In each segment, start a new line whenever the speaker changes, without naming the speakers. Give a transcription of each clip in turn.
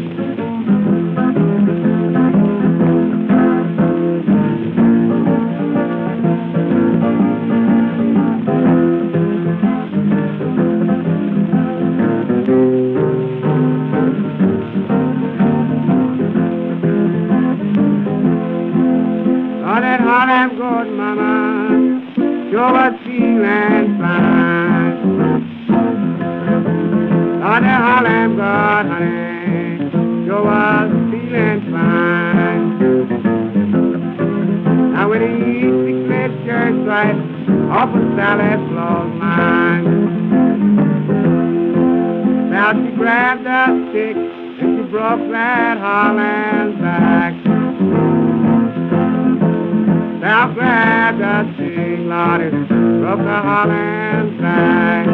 Oh, that Harlem good mama sure was feeling fine. Oh, that Harlem good honey sure was feeling fine. Now when he eats the red church right off a salad close line. Now she grabbed a stick and she broke that Harlem's back. Now grabbed a stick, Lord, it broke the Harlem's back.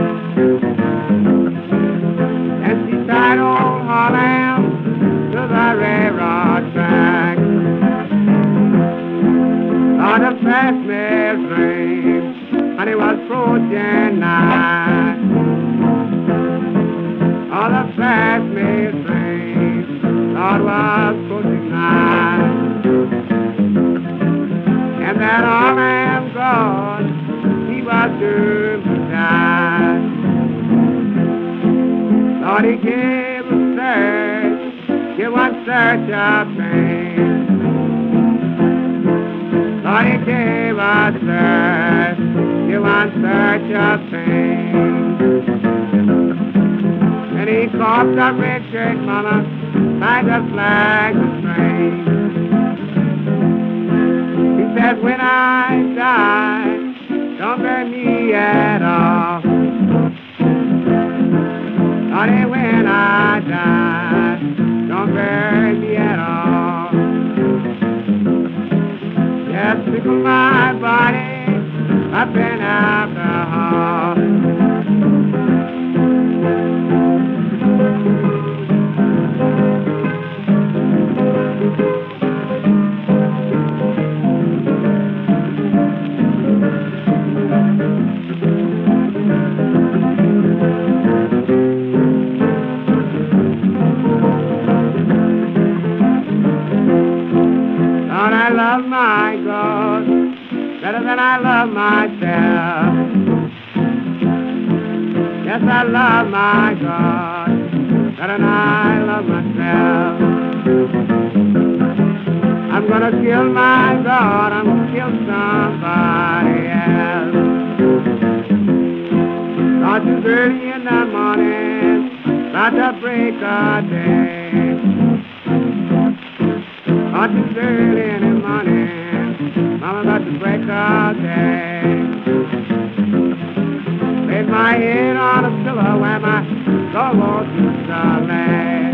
And she tied old Harlem to the railroad track. On the fast mail train, and it was approaching night. On the fast mail train, Lord, was approaching night. And that Harlem God, he was doomed to die. Lord, he gave a search, give one search of pain. Lord, he gave a search, give one search of pain. And he caught the red shirt mama by the flag of train. He said, when I die, don't bury me at all. Lordy, when I die, don't bury me at all. Just pickle my body up in alcohol. I love my God better than I love myself. Yes, I love my God better than I love myself. I'm gonna kill my God, I'm gonna kill somebody else. Not too early in the morning, not to break of day. Not too early in the morning, I'm about to break all day. Laid my head on a pillow where my soul won't lay.